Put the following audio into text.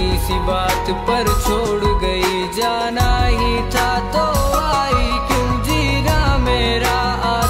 सी बात पर छोड़ गई, जाना ही था